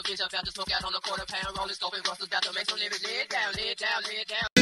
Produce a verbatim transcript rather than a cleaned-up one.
bitch about to smoke out on the quarter pound, rolling, scoping, Russell's about to make some lyrics, lay it down, lay it down, lay it down.